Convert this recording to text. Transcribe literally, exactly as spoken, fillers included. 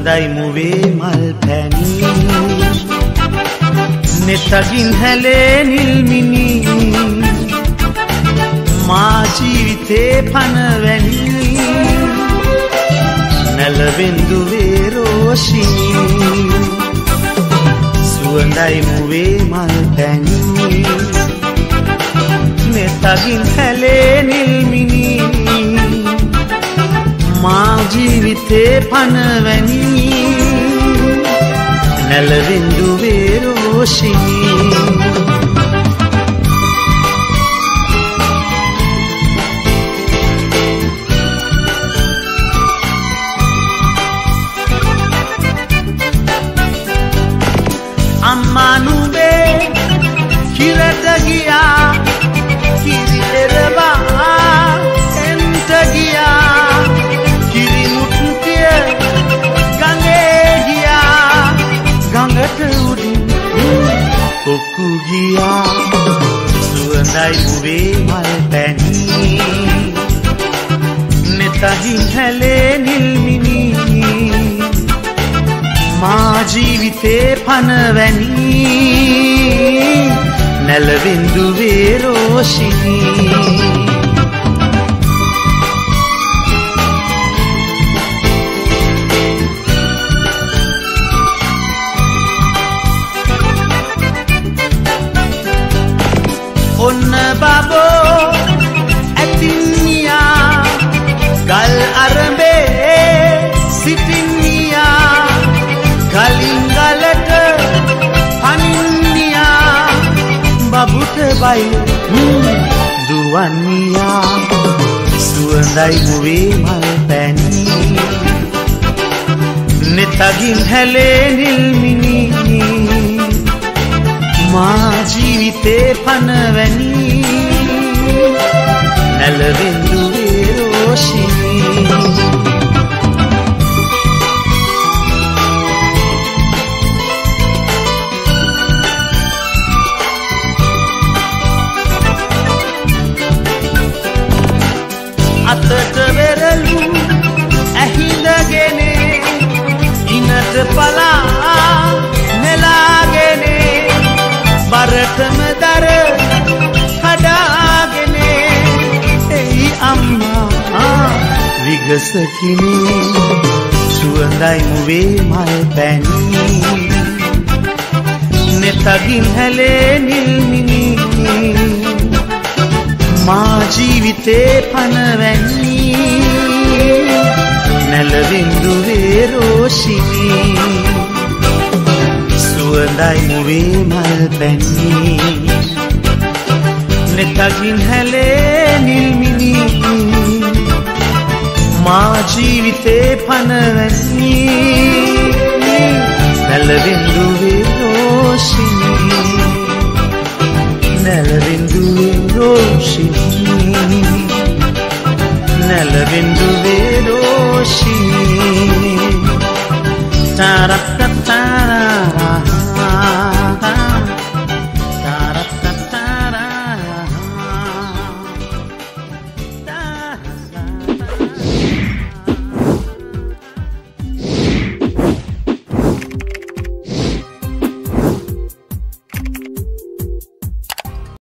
සුවඳයි මුවේ මල් පැණි නෙතගින් හැලේ නිල්මිනි මා ජීවිතේ පනවැනි නැලවෙන්දුවේ රෝෂිනි සුවඳයි මුවේ මල් පැණි නෙතගින් හැලේ නිල්මිනි මා ජීවිතේ පනවැනි නැලවෙන්දුවේ රෝෂිනි අම්මා නුඹේ කිරට ගියා කිරි එරවා එන්ට ගියා කිරි මුට්ටිය ගඟේ ගියා ගඟට උඩින් කොක්කු ගියා සුවඳයි මුවේ මල් පැණි නෙතගින් හැලේ නිල්මිනි මා ජීවිතේ පනවැනි නැලවින්දුවේ රෝෂිනි ඔන්න බබෝ ඇතින්නියා ගල් අරඹේ සිටින්නියා ගලින් ගලට පනින්නියා බබුට බයි දුවන්නියා සුවඳයි මුවේ මල් පැණි නෙතගින් හැලේ නිල්මිනි මා ජීවිතේ පනවැනි නැලවෙන්දුවේ රෝෂිනි අතට වෙරළු ඇහිඳගෙන ඉනට පලා නෙලාගෙන බරටම දර කඩාගෙන එයි අම්මා විගසකිනේ සුවඳයි මුවේ මල් පැණි නෙතගින් හැලේ නිල්මිනි මා ජීවිතේ පනවැනි නැලවින්දුවේ රෝෂිනි සුවඳයි මුවේ මල් පැණි නෙතගින් හැලේ නිල්මිනි මා ජීවිතේ පනවැනි නැලවින්දුවේ රෝෂිනි නැලවින්දුවේ රෝෂිනි නැලවින්දුවේ රෝෂිනි තාරා